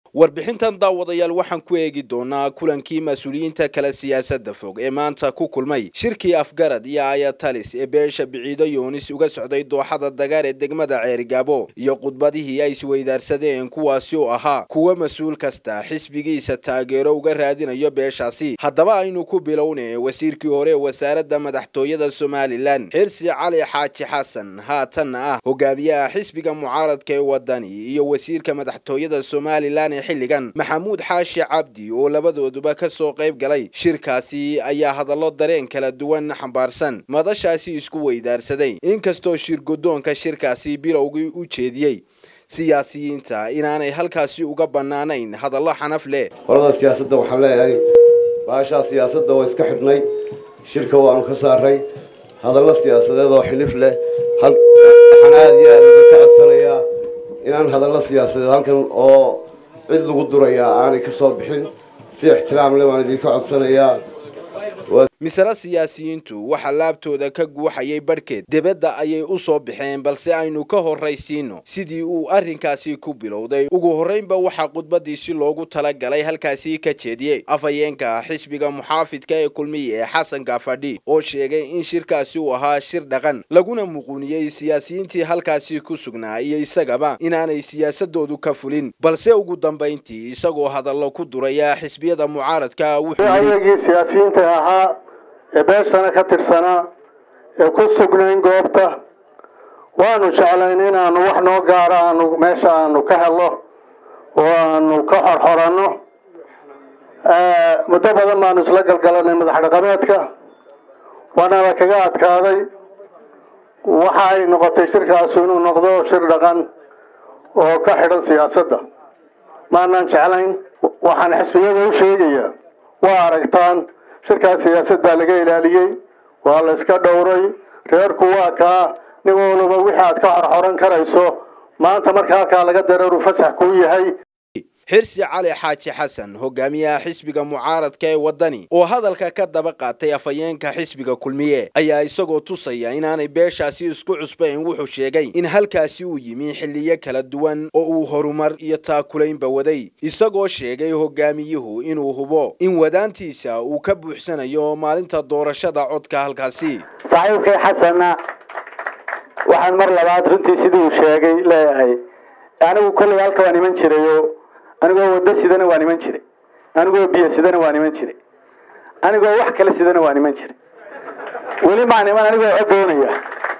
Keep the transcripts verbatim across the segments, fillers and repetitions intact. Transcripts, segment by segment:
warbixintan daawadayaal waxaan ku eegi doonaa kulankii mas'uuliyiinta kala siyaasadda fog ee maanta ku kulmay shirkii afgarad iyo ayatalis ee beesha biciido yoonis uga socday dooxada dagaar ee degmada Ceerigaabo iyo khudbadihii ay isweydaarsadeen kuwaasi oo ahaa kuwa mas'uul kasta xisbigiisa taageero uga raadinayo beeshaasi. haddaba aynu ku bilownay wasiirkii hore wasaaradda madaxtooyada Somaliland Xirsi Cali Xaaji Xasan haatan ah hogaamiyaha xisbiga mucaaradka ee wadani iyo wasiirka madaxtooyada Somaliland xilligan Maxamuud Xaashi Cabdi oo labadooduba ka soo qayb galay shirkaasi ayaa hadallo dareen kala duwan xambaarsan madashaasi isku weydaarsaday inkastoo shir gudoonka shirkaasi bilowgii u jeediyay siyaasiyiinta inaanay halkaasi uga banaanayn hadallo xanaf leh. qolada siyaasadda waxaan leeyahay baasha siyaasadda oo iska xidhnay shirka waanu ka saaray hadallo siyaasadeed oo xilif leh hal xanaadiya ka codsanaya inaan hadallo siyaasadeed halkan oo cid lagu durayaa aanay ka soo bixin si ixtiraam leh waan idinka codsanayaa. misra siyaasiyiintu waxa laabtooda ka guuxayay barkeed dibadda ayay u soo bixeen balse aynu ka horraysiino sidii uu arrinkaasi ku bilowday. ugu horreynba waxa khudbadiisi loogu tala galay halkaasi ka jeediyay afayeenka xisbiga muxaafidka ee kulmiye Xasan Gaafadhi oo sheegay in shirkaasi uu ahaa shir dhaqan laguna muquuniyay siyaasiyiintii halkaasi ku sugnaa iyo isagaba inaanay siyaasadoodu ka fulin balse ugu dambeyntii isagoo hadallo ku duraya xisbiyada mucaaradka wuxuu yiri siyaasiyiinta ahaa beeshana ka tirsanaa ee ku sugnayn goobta waanu jeclayn inaanu wax noo gaaro aanu meesha aanu ka helo oo aanu ka xorxorano muddo badan baanu isla galgalanay madax dhaqameedka waana kaga adkaaday waxa ay noqotay shirkaas inuu noqdo shir dhaqan oo ka xidhan siyaasadda maanaan jeclayn waxaan xisbiyada u sheegayaa waa aragtaan shirkaas siyaasadda laga ilaaliyay waa la iska dhowray reerku waa ka nin walba wixii aad ka xorxoran karayso maanta marka halka laga dareero fasax ku yahay. Xirsi Cali Xaaji Xasan hogaamiyaha xisbiga mucaaradka ee wadani oo hadalka ka daba qaatay afayeenka xisbiga kulmiye ayaa isagoo tusaya inaanay beeshaasi isku cusbayn wuxuu sheegay in halkaasi uu yimi xilliyo kala duwan oo uu horumar iyo taakulaynba waday isagoo sheegay hogaamiyuhu inuu hubo in wadaantiisa uu ka buuxsanayo maalinta doorashada codka halkaasi. saaxiibkay Xasanna waxaan mar labaad runtii sidii uu sheegay leeyahay anigu kulli halka waan iman jirayo anigoo wada sidana waan iman jiray anigoo biyo sidana waan iman jiray anigoo wax kale sidana waan iman jiray wali ma niman anigoo codoonaya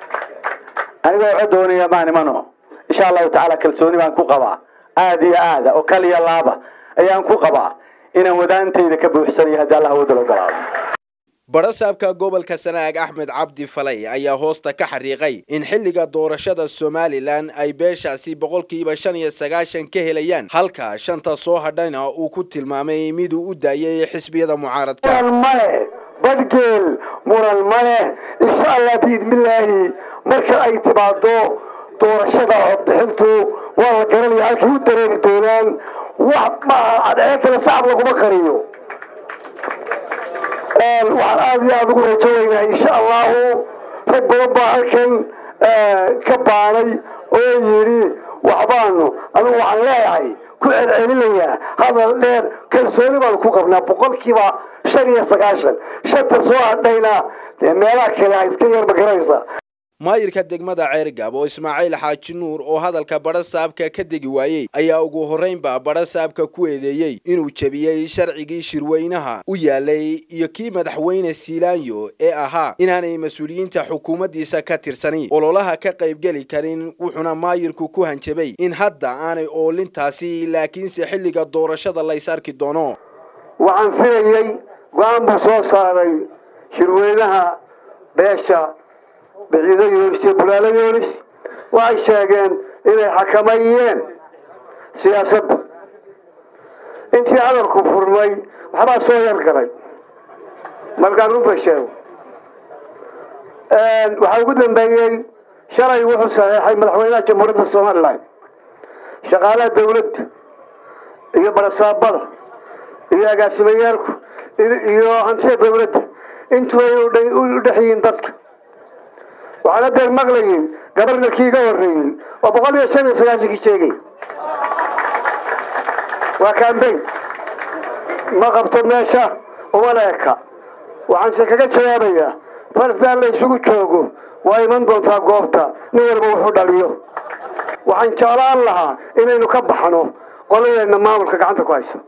anigoo codoonaya ma nimano insha Allah ta'ala kalsooni baan ku qabaa aad iyo aad oo kaliya laaba ayaan ku qabaa inaan wadaantayda ka buuxsanayo hadii Allah wada loo galaado. barasaabka gobolka Sanaag Axmed Cabdi Falay ayaa hoosta ka xariiqay in xilliga doorashada Somaliland ay beeshaasi boqolkiiba shan iyo sagaashan ka helayaan halka shanta soo hadhayna uu ku tilmaamay mid uu u daayay xisbiyada mucaaradka. male badgeel mural male insha Allah biidmilaahi marka ay timaado doorashada codbixintu waa la garanayaa halkii u dareeri doonaan wax ma cadceed kala saab laguma qariyo. waxaan aad iyo aad ugu rajaynayaa insha allahu rag badan baa halkan ka baanay oo yidhi waxbaanu anigu waxaan leeyahay ku celcelinayaa hadal dheer kalsooni baanu ku qabnaa boqolkiiba shan iyo sagaashan shanta soo hadhayna meelaha kale ay iska yar magaraysa. maayirka degmada Ceerigaabo Ismaaciil Xaaji Nuur oo hadalka barasaabka ka degi waayay ayaa ugu horreynba barasaabka ku eedeeyay inuu jabiyay sharcigii shirweynaha u yaalay iyo kii madaxweyne Siilaanyo ee ahaa inaanay mas'uuliyiinta xukuumaddiisa ka tirsani ololaha ka qayb gali karin wuxuuna maayirku ku hanjabay in hadda aanay oolintaasi laakiinse xilliga doorashada la is arki doono. waxaan filayay go'aan buu soo saaray shirweynaha beesha biciido yoonis iyo bulaalo yoonis waxay sheegeen inay xakamayeen siyaasadda intii hadalku furmay waxbaa soo yar galay markaan runta sheego waxaa ugu dambeeyey shalay wuxuu saxeexay madaxweynaha jamhuuriyadda Somaliland shaqaalaha dawladda iyo barasaabada iyo agaasimayaalku iyo hantida dawladda intuba u dhexyihiin dadka وعلى ذلك مغلي قبرنا كي قوري وبقول يا شباب سلاسل كي شيء وكامبين ما قبط ماشى وملاكا وعن شكاكا شبابية فرزان لي سوق جوجو وأيمن دونتا قوبتا نور بوحو داليو وعن شالان لها إنه نكبحنو قولي إن ماملك عنده كويسة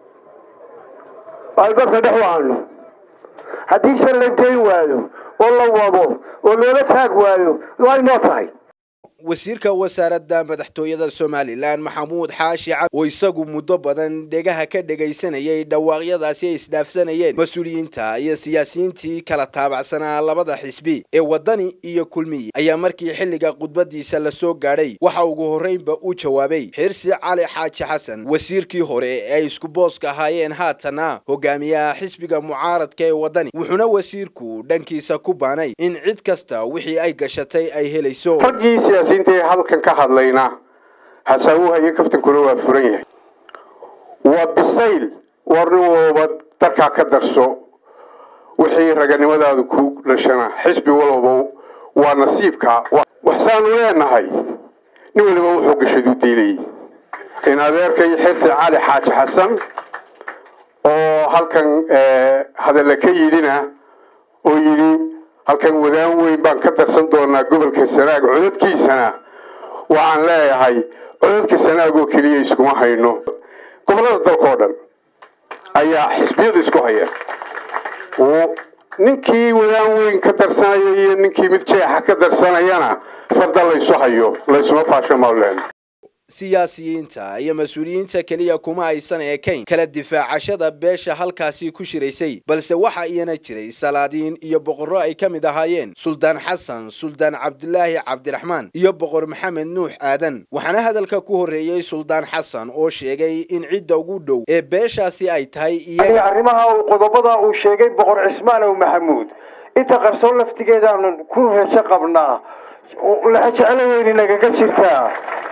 البركة دحوا عنه هدي سلنتين والو والله وابو والولد هاق والو واي نوطاي wasiirka wasaaradda madaxtooyada Soomaaliland Maxamuud Xaashi Cabdi oo isagu muddo badan dhegaha ka dhageysanayay dhawaaqyadaasi ay isdhaafsanayeen mas'uuliyiinta iyo siyaasiyiintii kala taabacsanaa labada xisbi ee wadani iyo kulmiye ayaa markii xilliga khudbadiisa la soo gaaray waxa ugu horeynba uu jawaabay Xirsi Cali Xaaji Xasan wasiirkii hore ee isku booska ahaayeen haatana hogaamiyaha xisbiga mucaaradka ee wadani wuxuuna wasiirku dhankiisa ku baanay in cid kasta wixii ay gashatay ay helayso intii halkan ka hadlayna hasaawuha iyo kaftankuna waa furan yahay waa bisayl warnimooba darka ka darso wixii raganimadaadu ku dhashana xisbi walba waa nasiibka waxsaan u leenahay nin waliba wuxuu gashadu diilay in adeerkay Xirsi Cali Xaaji Xasan oo halkan hadal ka yidina oo yiri halkan wadaan weyn baan ka darsan doonaa gobolka Sanaag codadkiisana waxaan leeyahay codadka Sanaag oo kaliya iskuma hayno gobolada dalka oo dhan ayaa xisbiyadu isku hayaan oo ninkii wadaan weyn ka darsanaya iyo ninkii mid jeexa ka darsanayana farda la isu hayo la isma faasho mawlaan siyaasiyiinta iyo mas'uuliyiinta kaliya kuma aysan eekayn kala difaacashada beesha halkaasi ku shiraysay balse waxa iyana jiray salaadiin iyo boqorro ay kamid ahaayeen Suldaan Xasan Suldaan Cabdullaahi Cabdiraxmaan iyo boqor Maxamed Nuux Aadan waxaana hadalka ku horeeyay Suldaan Xasan oo sheegay in cidda ugu dhow ee beeshaasi ay tahay iyaga arrimaha uu qodobada uu sheegay boqor Cismaan oo Maxamuud inta qarsoon laftigeeda aan ku heesha qabnaa la jecelahay naga jirtaa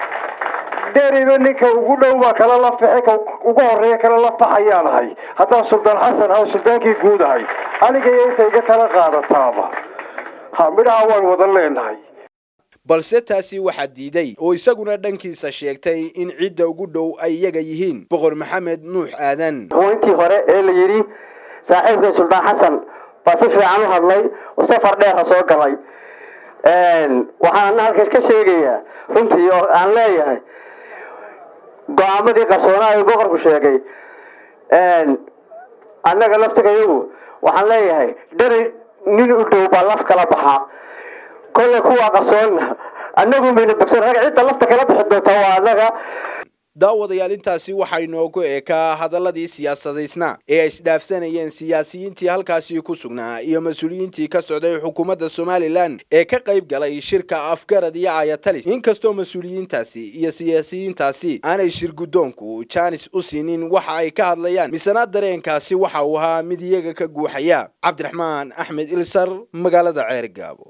ديري منك وقولوا ما كلا الله فحك وقهر كلا الله فحيان هاي هذا سلطان حسن هذا سلطان كي جود هاي أنا جاي تيجي ترى قارة طابة هم أول وضلين هاي balse taasi waxa diiday oo isaguna dhankiisa sheegtay in cidda ugu dhow ay iyaga yihiin boqor Maxamed Nuux Aadan intii hore ee la yiri saaxiibka Suldaan Xasan basi fiican u hadlay oo safar dheer soo galay een waxaan halkaas ka sheegayaa runtii oo aan leeyahay go'aamadii qarsoonaa ee boqorku sheegay een annaga laftigeeyu waxaan leeyahay dhari nin u dhow baa laf kala baxa كل كوا قصون أنهم من الدكتور هذا عند الله تكلم حتى توانا daawadayaal intaasi waxay noogu eekaa hadaladii siyaasadeysna ee isdhaafsanayeen siyaasiyiintii halkaasi ku sugnaa iyo mas'uuliyiintii ka socday xukuumadda Soomaaliland ee ka qayb galay shirka afgarad iyo ayatalis inkastoo mas'uuliyiintaasi iyo siyaasiyiintaasi aanay shir gudoonku chance u siinin waxa ay ka hadlayaan misana dareenkaasi waxa uu ahaa mid iyaga ka guuxaya Cabdiraxmaan Axmed Ilsar magaalada Ceergaabo.